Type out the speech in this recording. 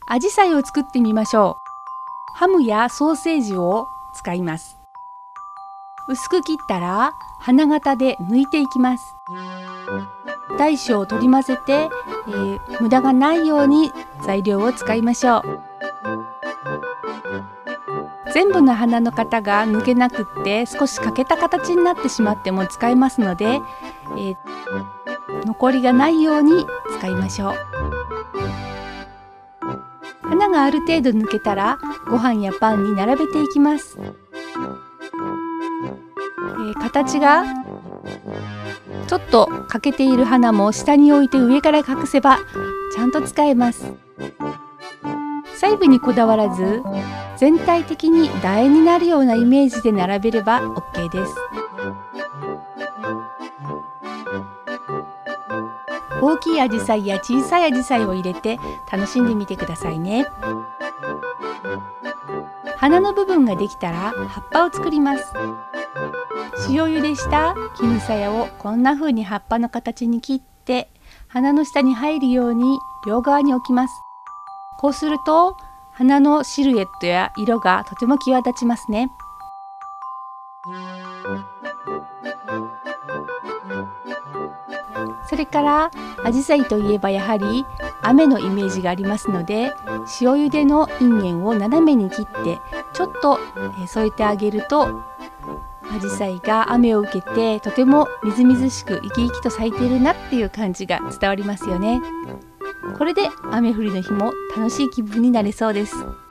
アジサイを作ってみましょう。ハムやソーセージを使います。薄く切ったら花形で抜いていきます。大小を取り混ぜて、無駄がないように材料を使いましょう。全部の花の型が抜けなくって少し欠けた形になってしまっても使えますので、残りがないように使いましょう。花がある程度抜けたらご飯やパンに並べていきます。形がちょっと欠けている花も下に置いて上から隠せばちゃんと使えます。細部にこだわらず全体的に楕円になるようなイメージで並べれば OK です。大きいアジサイや小さいアジサイを入れて楽しんでみてくださいね。花の部分ができたら葉っぱを作ります。塩茹でしたキヌサヤをこんな風に葉っぱの形に切って花の下に入るように両側に置きます。こうすると花のシルエットや色がとても際立ちますね。それからアジサイといえばやはり雨のイメージがありますので、塩茹でのインゲンを斜めに切ってちょっと添えてあげるとアジサイが雨を受けてとてもみずみずしく生き生きと咲いているなっていう感じが伝わりますよね。これで雨降りの日も楽しい気分になれそうです。